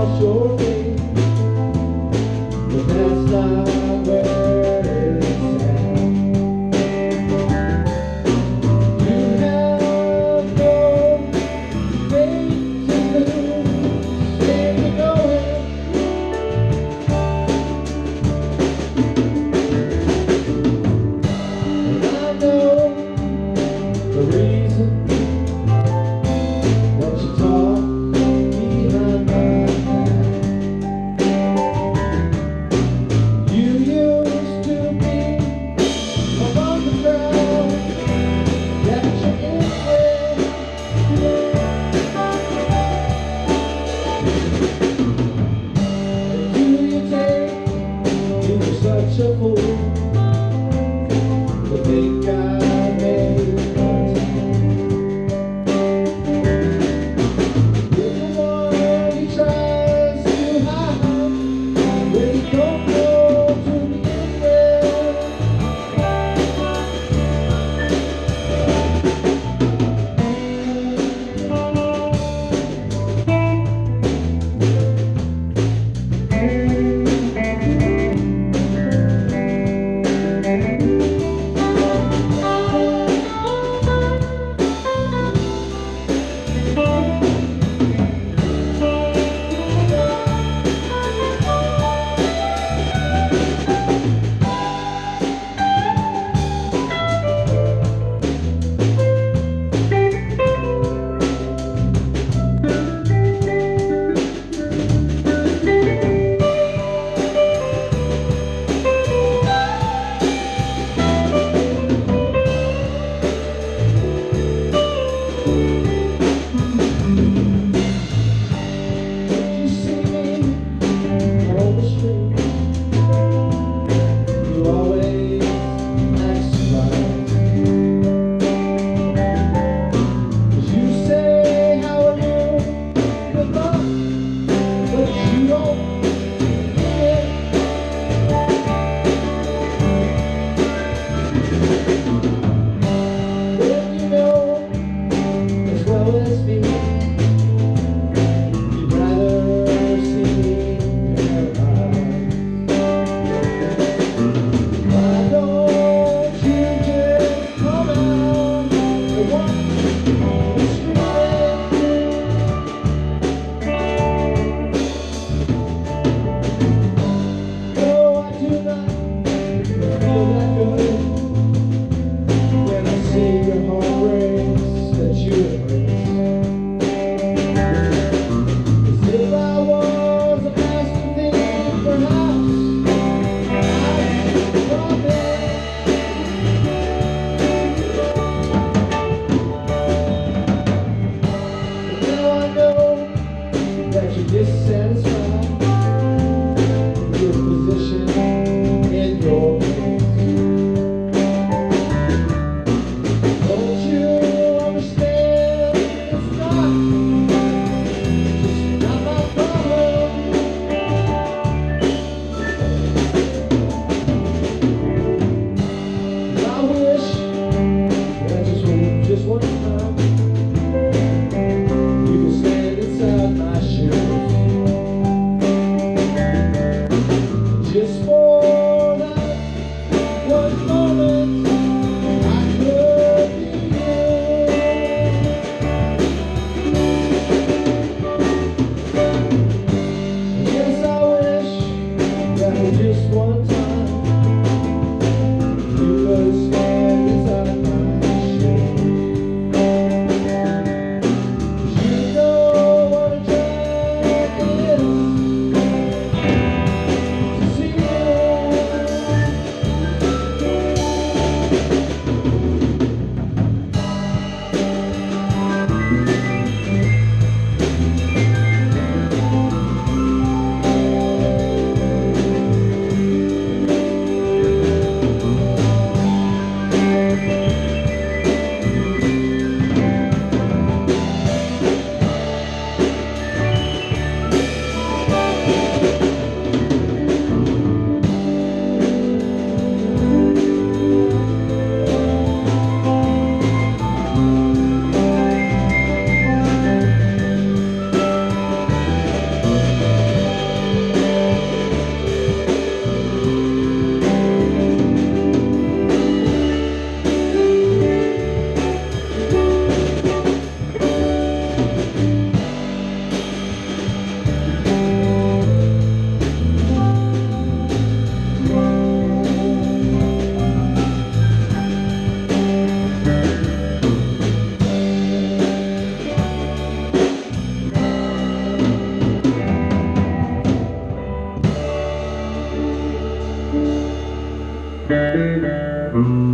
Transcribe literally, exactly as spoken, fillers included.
across your way, but that's not where it's at. You have no faith to lose, stay to going. And I know the reason that you talk behind my back. You used to be above the crowd, that you're in with. And do you take you were such a fool to think I made one time? You're the one he tries to hide when he don't know to begin with. You see me on the street, you always act right. 'Cause you say how are you, good luck, but you don't mean it. When you know as well as me, you'd rather see me paralyzed. Why don't you just come out and watch the screaming? No, I do not feel that good when I see your heart race that you embrace. As if I was a master thief, perhaps I'd promise. Thank